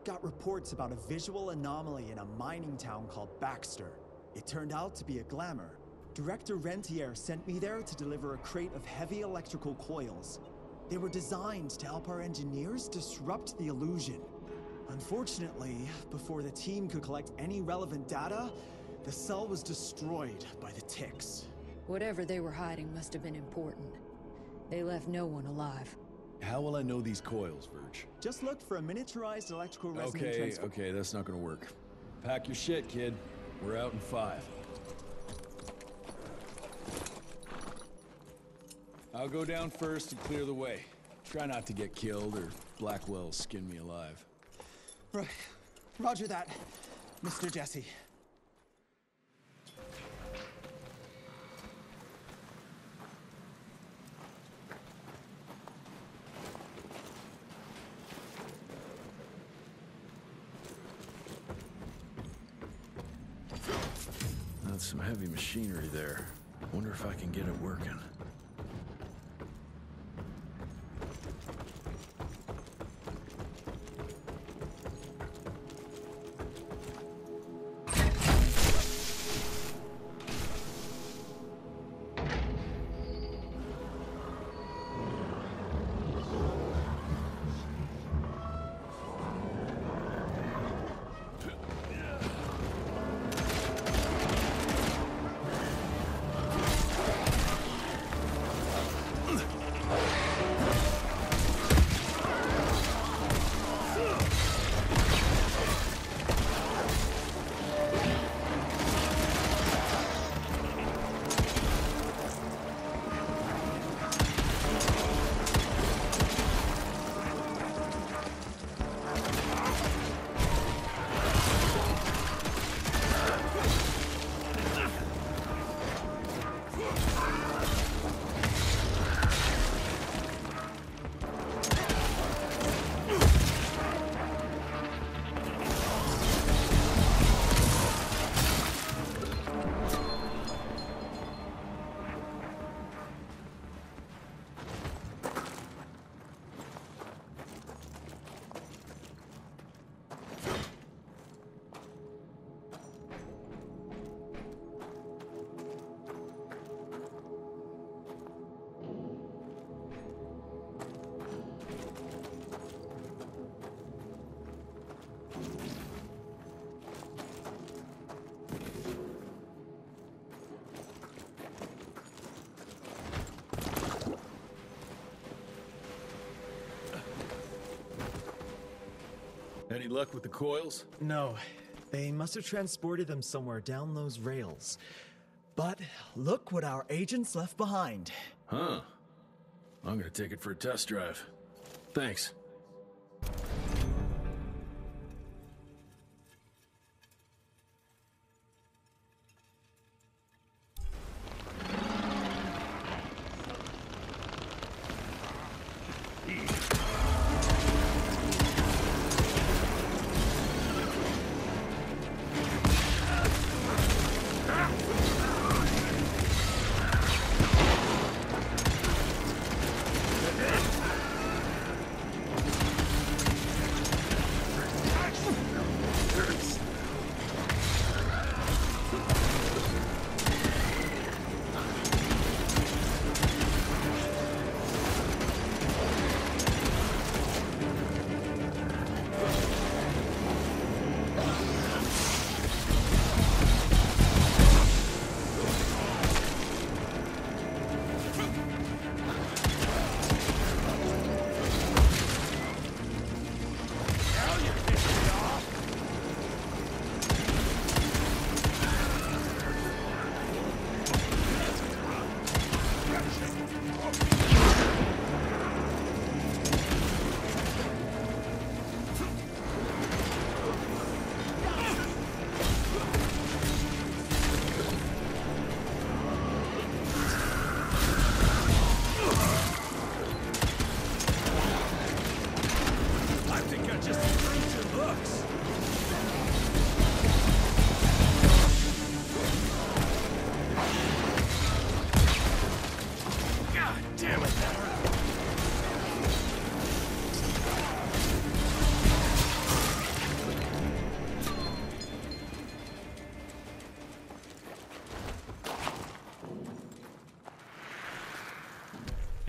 got reports about a visual anomaly in a mining town called Baxter. It turned out to be a glamour. Director Rentier sent me there to deliver a crate of heavy electrical coils. They were designed to help our engineers disrupt the illusion. Unfortunately, before the team could collect any relevant data, the cell was destroyed by the ticks. Whatever they were hiding must have been important. They left no one alive. How will I know these coils, Verge? Just look for a miniaturized electrical resonant transformer. Okay, that's not gonna work. Pack your shit, kid. We're out in 5. I'll go down first and clear the way. Try not to get killed or Blackwell skin me alive. Right. Roger that, Mr. Jesse. That's some heavy machinery there. Wonder if I can get it working. Any luck with the coils? No. They must have transported them somewhere down those rails. But look what our agents left behind. Huh. I'm gonna take it for a test drive. Thanks.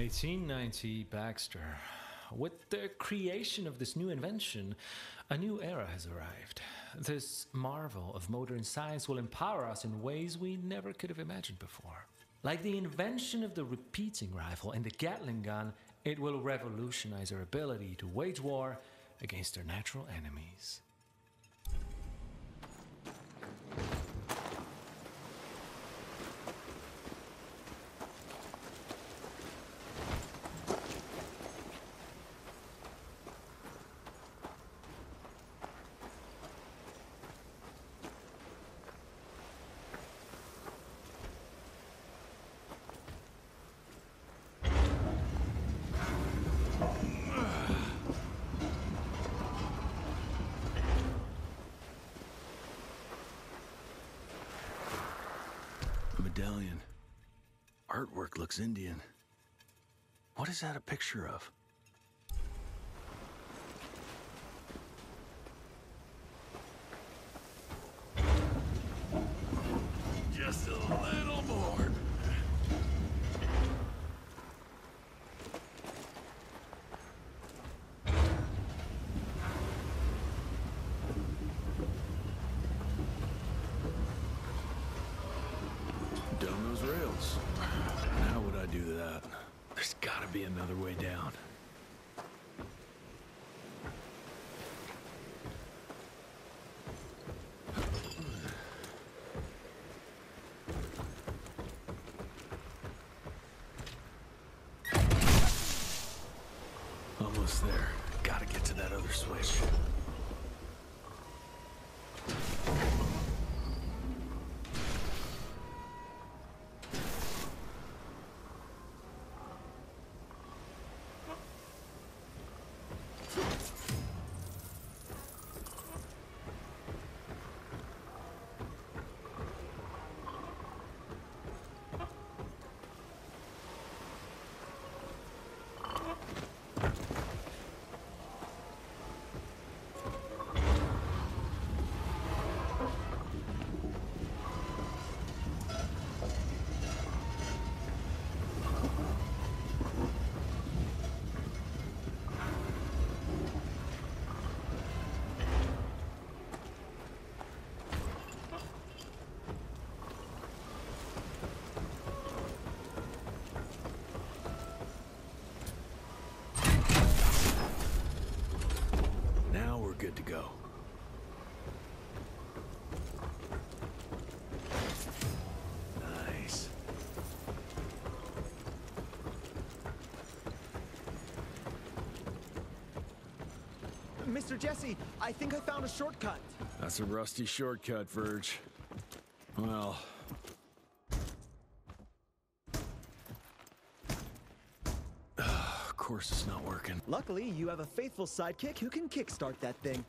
1890, Baxter. With the creation of this new invention, a new era has arrived. This marvel of modern science will empower us in ways we never could have imagined before. Like the invention of the repeating rifle and the Gatling gun, it will revolutionize our ability to wage war against our natural enemies. Medallion. Artwork looks Indian. What is that a picture of? Just a little more. Down those rails. How would I do that? There's gotta be another way down. Almost there. Gotta get to that other switch. Good to go. Nice. Mr. Jesse, I think I found a shortcut. That's a rusty shortcut, Verge. Well... Of course it's not working. Luckily, you have a faithful sidekick who can kickstart that thing.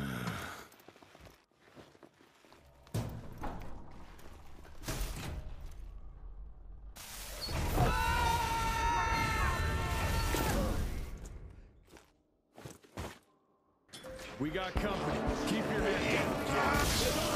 We got company. Keep your head down.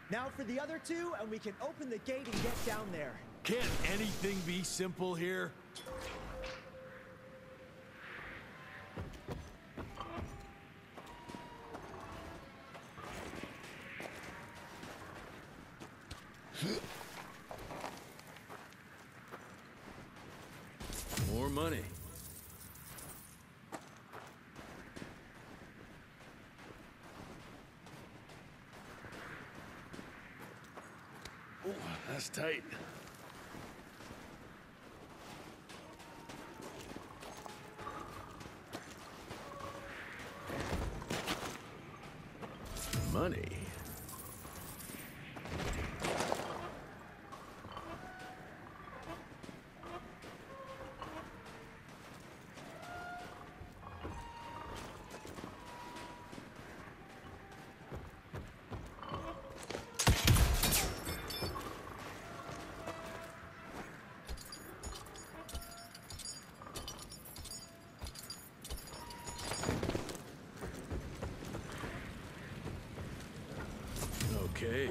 Now for the other two, and we can open the gate and get down there. Can't anything be simple here? More money. Oh, that's tight. Money. Okay.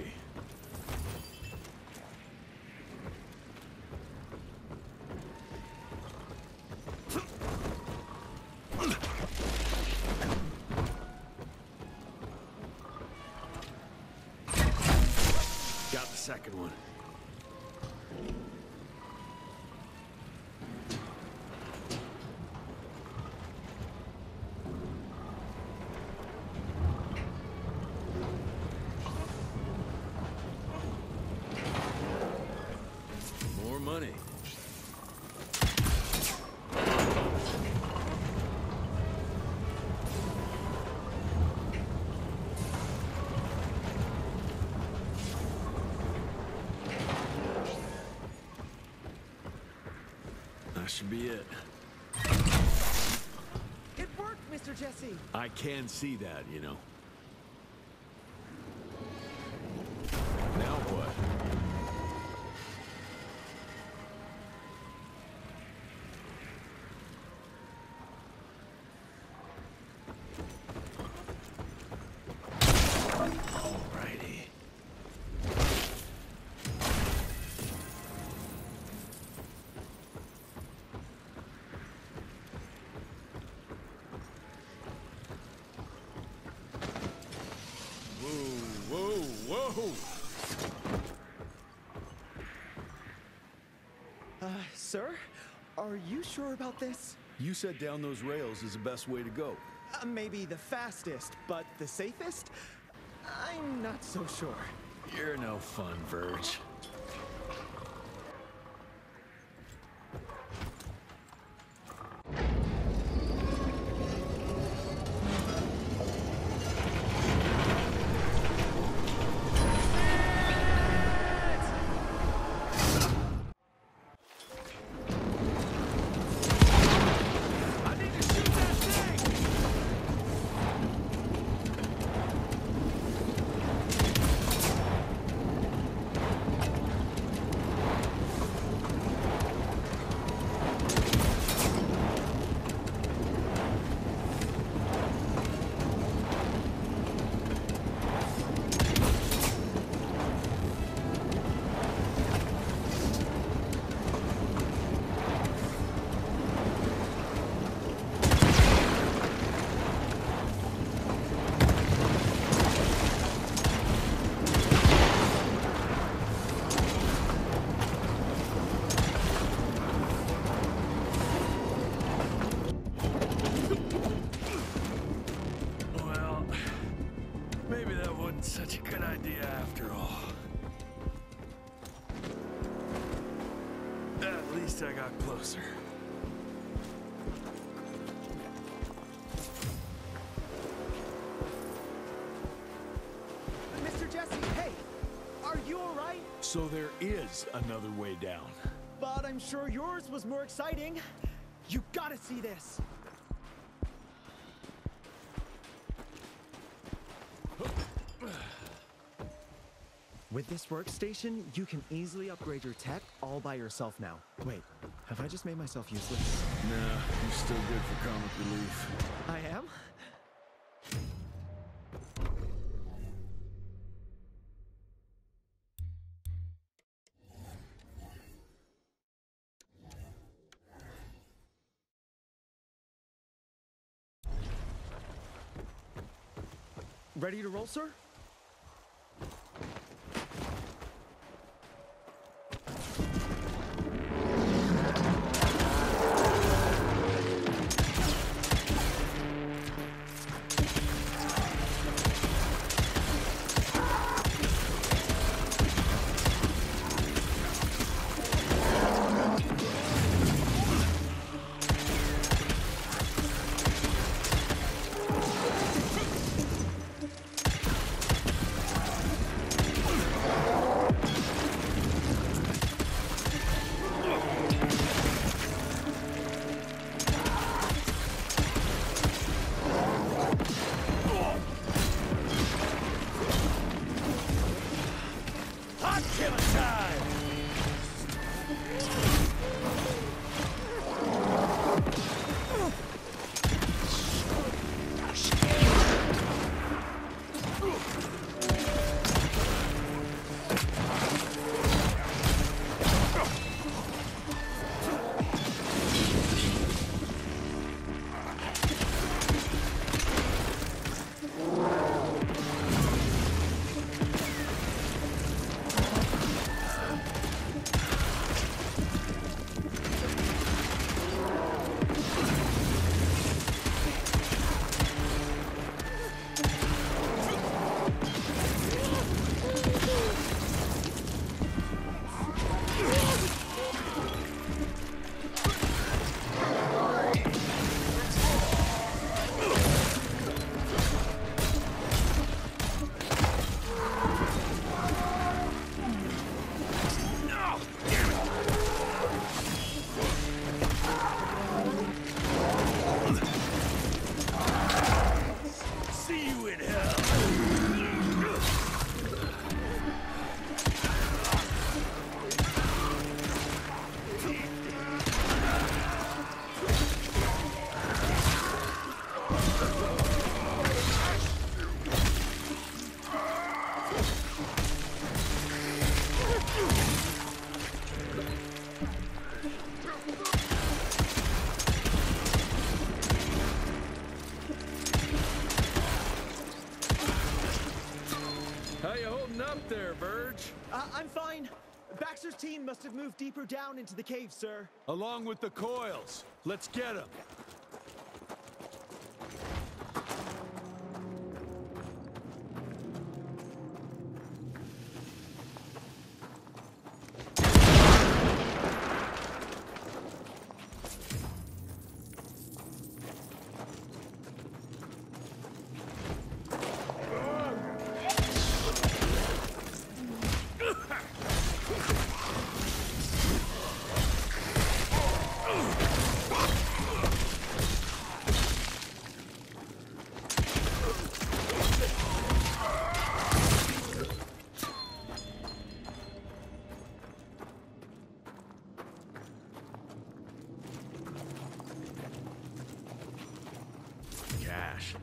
Got the second one. More money. That should be it. It worked, Mr. Jesse. I can see that, you know. Now what? Alrighty. Whoa, whoa, whoa! Sir? Are you sure about this? You said down those rails is the best way to go. Maybe the fastest, but the safest? I'm not so sure. You're no fun, Verge. Well, maybe that wasn't such a good idea after all. At least I got closer. Mr. Jesse, hey! Are you alright? So there is another way down. But I'm sure yours was more exciting. You gotta see this! With this workstation, you can easily upgrade your tech all by yourself now. Wait, have I just made myself useless? Nah, you're still good for comic relief. I am? Ready to roll, sir? I'm fine. Baxter's team must have moved deeper down into the cave, sir. Along with the coils. Let's get them. Cash.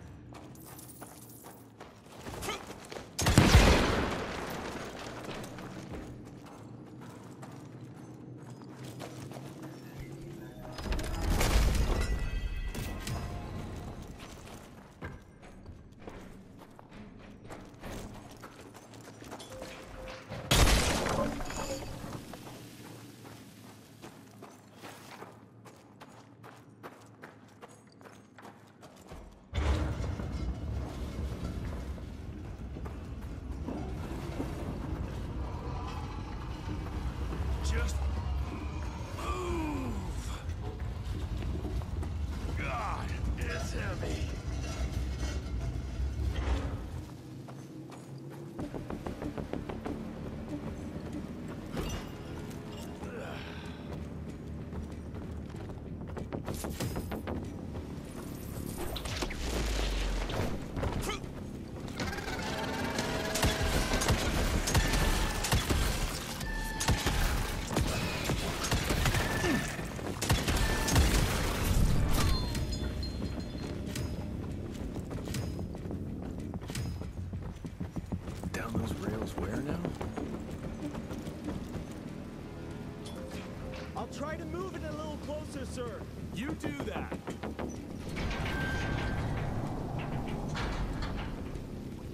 Just move. God, it's heavy. Down those rails where now? I'll try to move it a little closer, sir. You do that.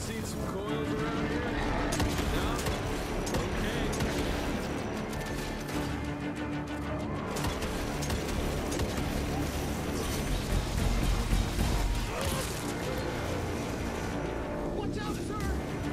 seen some coils around here? No? Okay. Watch out, sir!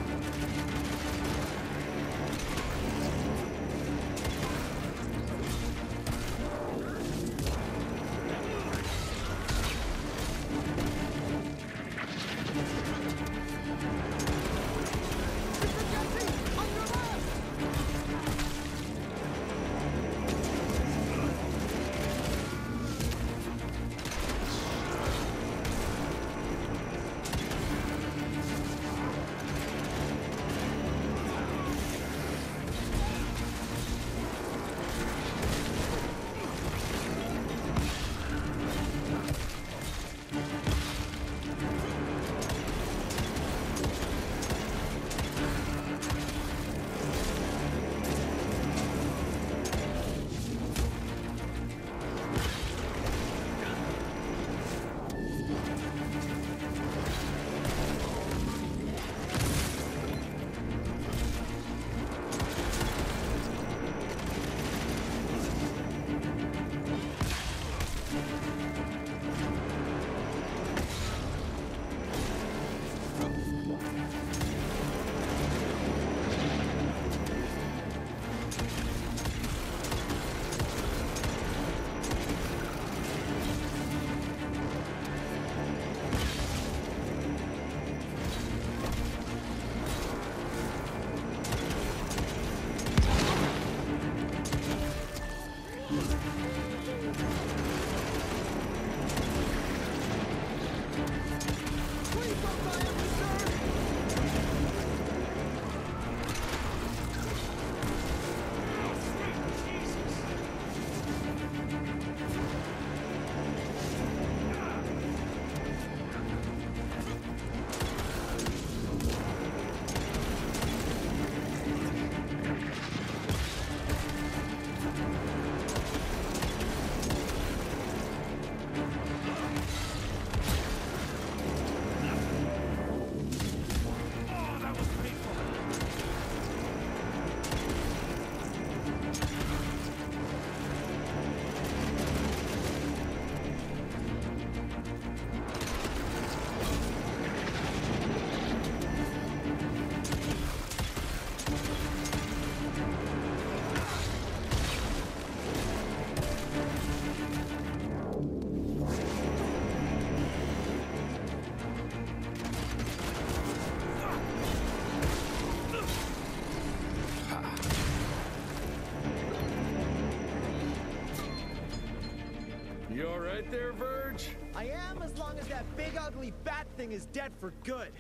You all right there, Verge? I am, as long as that big ugly bat thing is dead for good.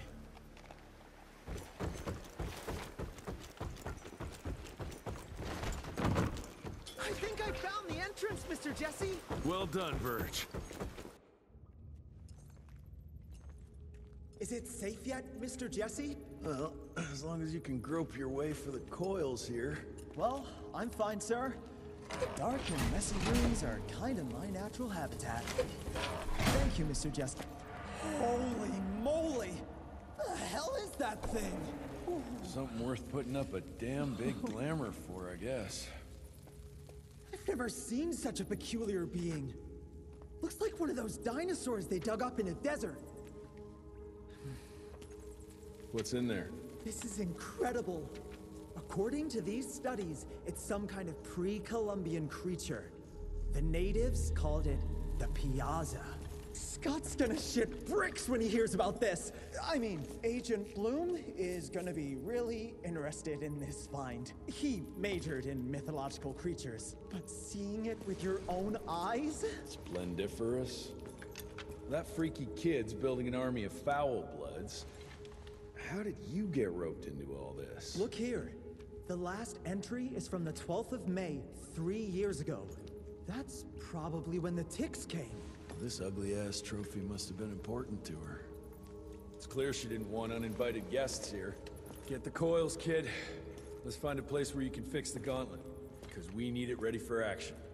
I think I found the entrance, Mr. Jesse. Well done, Verge. Is it safe yet, Mr. Jesse? Well, as long as you can grope your way for the coils here. Well, I'm fine, sir. Dark and messy rooms are kind of my natural habitat. Thank you, Mr. Jesse. Holy moly! The hell is that thing? Something worth putting up a damn big glamour for, I guess. I've never seen such a peculiar being. Looks like one of those dinosaurs they dug up in a desert. What's in there? This is incredible. According to these studies, it's some kind of pre-Columbian creature. The natives called it the Piazza. Scott's gonna shit bricks when he hears about this. I mean, Agent Bloom is gonna be really interested in this find. He majored in mythological creatures, but seeing it with your own eyes? Splendiferous. That freaky kid's building an army of foul bloods. How did you get roped into all this? Look here. The last entry is from the 12th of May, 3 years ago. That's probably when the ticks came. This ugly-ass trophy must have been important to her. It's clear she didn't want uninvited guests here. Get the coils, kid. Let's find a place where you can fix the gauntlet, because we need it ready for action.